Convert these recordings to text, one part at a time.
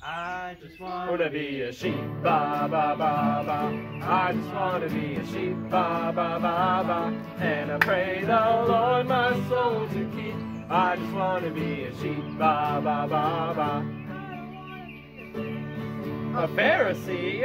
I just wanna be a sheep, ba ba ba ba. I just wanna be a sheep, ba ba ba ba. And I pray the Lord my soul to keep. I just wanna be a sheep, ba ba ba ba. A Pharisee,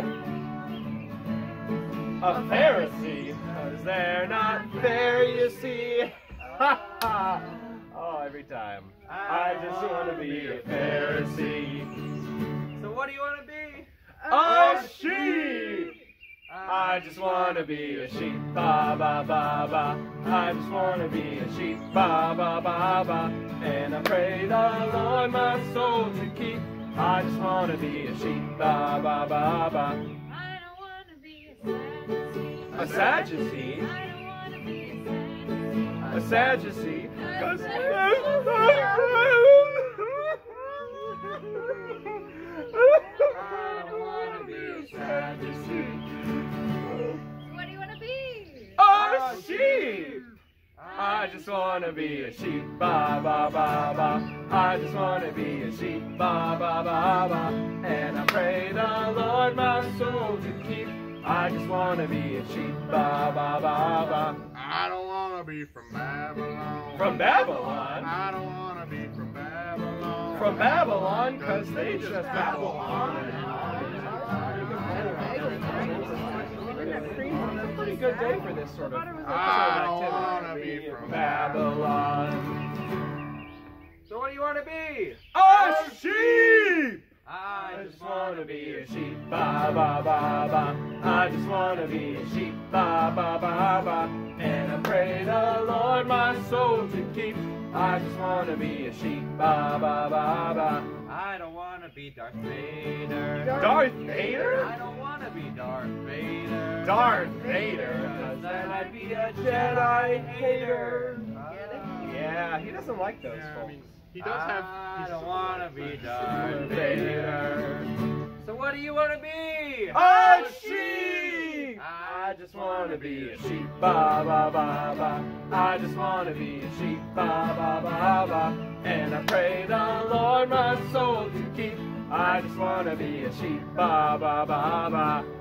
a Pharisee, 'cause they're not fair, you see. Ha ha. Oh, every time. I just want to be a Pharisee. So what do you want to be? A sheep! I just want to be a sheep, ba ba ba ba. I just want to be a sheep, ba ba ba ba. And I pray the Lord my soul to keep. I just want to be a sheep, ba ba ba ba. I don't want to be a A Sadducee? I don't want to be a A Sadducee? 'Cause What do you want to be? a sheep! I just want to be a sheep, ba ba ba ba. I just want to be a sheep, ba ba ba ba. And I pray the Lord my soul to keep. I just want to be a sheep, ba ba ba ba. I don't want to be from Babylon. From Babylon? I don't want to be from Babylon. From Babylon, 'cause they just babble on. Pretty good day for this sort of I don't activity. want to be from Babylon. So what do you want to be? A sheep! I I just want to be a sheep, ba ba ba ba. I just want to be a sheep, ba ba ba ba. And I pray the Lord my soul to keep. I just want to be a sheep, ba ba ba ba. I don't want to be Darth Vader. Darth Vader? I don't want to be Darth Vader. Darth Vader? 'Cause then I'd be a Jedi hater. Yeah, he doesn't like those Yeah, I folks. mean, he does have. I don't want to be Darth Vader. So what do you want to be? A sheep! I just want to be a sheep, ba ba ba ba. I just want to be a sheep, ba ba ba ba. And I pray the Lord my soul to keep. I just want to be a sheep, ba ba ba ba.